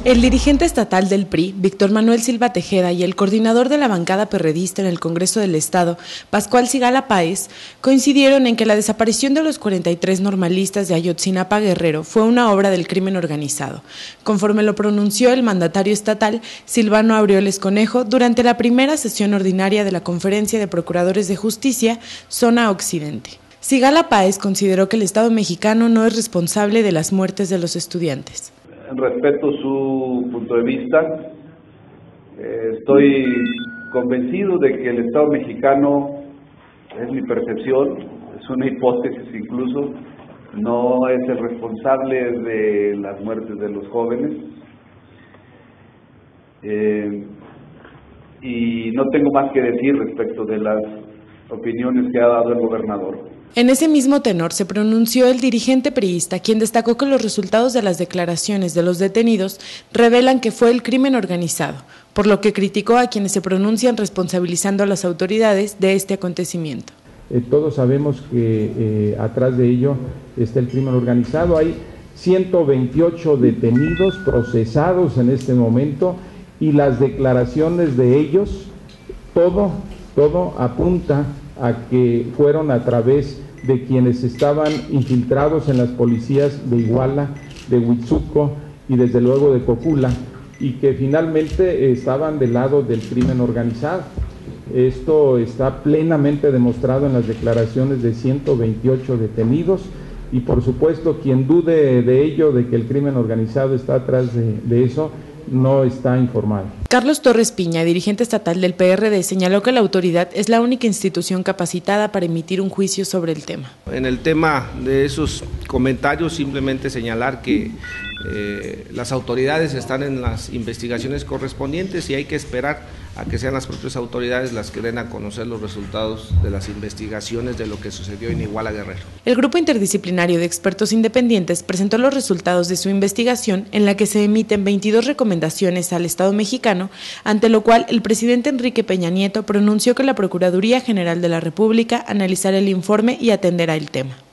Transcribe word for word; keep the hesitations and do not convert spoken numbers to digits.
El dirigente estatal del P R I, Víctor Manuel Silva Tejeda, y el coordinador de la bancada perredista en el Congreso del Estado, Pascual Sigala Páez, coincidieron en que la desaparición de los cuarenta y tres normalistas de Ayotzinapa, Guerrero, fue una obra del crimen organizado, conforme lo pronunció el mandatario estatal, Silvano Aureoles Conejo, durante la primera sesión ordinaria de la Conferencia de Procuradores de Justicia, Zona Occidente. Sigala Páez consideró que el Estado mexicano no es responsable de las muertes de los estudiantes. Respeto su punto de vista, eh, estoy convencido de que el Estado mexicano, es mi percepción, es una hipótesis incluso, no es el responsable de las muertes de los jóvenes, eh, y no tengo más que decir respecto de las opiniones que ha dado el gobernador. En ese mismo tenor se pronunció el dirigente priista, quien destacó que los resultados de las declaraciones de los detenidos revelan que fue el crimen organizado, por lo que criticó a quienes se pronuncian responsabilizando a las autoridades de este acontecimiento. Eh, todos sabemos que eh, atrás de ello está el crimen organizado. Hay ciento veintiocho detenidos procesados en este momento y las declaraciones de ellos, todo, todo apunta a que fueron a través de quienes estaban infiltrados en las policías de Iguala, de Huitzuco y desde luego de Cocula, y que finalmente estaban del lado del crimen organizado. Esto está plenamente demostrado en las declaraciones de ciento veintiocho detenidos y por supuesto quien dude de ello, de que el crimen organizado está atrás de, de eso, no está informado. Carlos Torres Piña, dirigente estatal del P R D, señaló que la autoridad es la única institución capacitada para emitir un juicio sobre el tema. En el tema de esos comentarios, simplemente señalar que eh, las autoridades están en las investigaciones correspondientes y hay que esperar a que sean las propias autoridades las que den a conocer los resultados de las investigaciones de lo que sucedió en Iguala, Guerrero. El grupo interdisciplinario de expertos independientes presentó los resultados de su investigación en la que se emiten veintidós recomendaciones al Estado mexicano, ante lo cual el presidente Enrique Peña Nieto pronunció que la Procuraduría General de la República analizará el informe y atenderá el tema.